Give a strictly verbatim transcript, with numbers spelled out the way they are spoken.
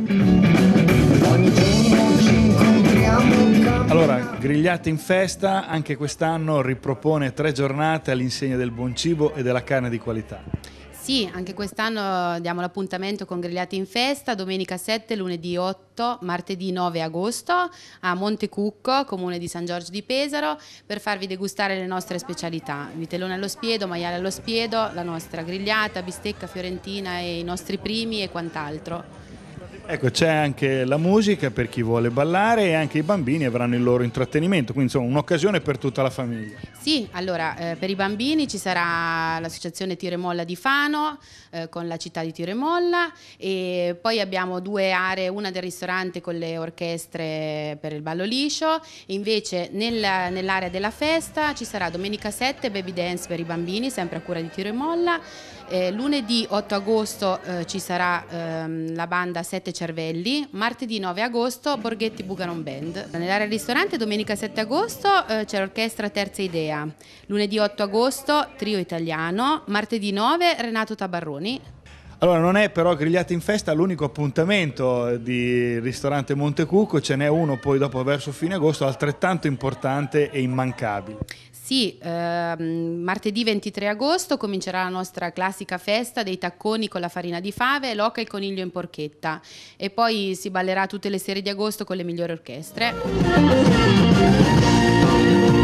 Allora, Grigliate in Festa anche quest'anno ripropone tre giornate all'insegna del buon cibo e della carne di qualità. Sì, anche quest'anno diamo l'appuntamento con Grigliate in Festa, domenica sette, lunedì otto, martedì nove agosto a Montecucco, comune di San Giorgio di Pesaro, per farvi degustare le nostre specialità: vitellone allo spiedo, maiale allo spiedo, la nostra grigliata, bistecca fiorentina e i nostri primi e quant'altro. Ecco, c'è anche la musica per chi vuole ballare e anche i bambini avranno il loro intrattenimento, quindi insomma un'occasione per tutta la famiglia. Sì, allora eh, per i bambini ci sarà l'associazione Tiro e Molla di Fano eh, con la città di Tiro e Molla, e poi abbiamo due aree, una del ristorante con le orchestre per il ballo liscio, e invece nel, nell'area della festa ci sarà domenica sette baby dance per i bambini, sempre a cura di Tiro e Molla. Eh, lunedì otto agosto eh, ci sarà ehm, la banda Sette Cervelli, martedì nove agosto Borghetti Bugaron Band. Nell'area ristorante domenica sette agosto eh, c'è l'orchestra Terza Idea, lunedì otto agosto Trio Italiano, martedì nove Renato Tabarroni. Allora, non è però Grigliate in Festa l'unico appuntamento di ristorante Montecucco, ce n'è uno poi dopo verso fine agosto altrettanto importante e immancabile. Sì, ehm, martedì ventitré agosto comincerà la nostra classica festa dei tacconi con la farina di fave, l'oca e il coniglio in porchetta, e poi si ballerà tutte le sere di agosto con le migliori orchestre.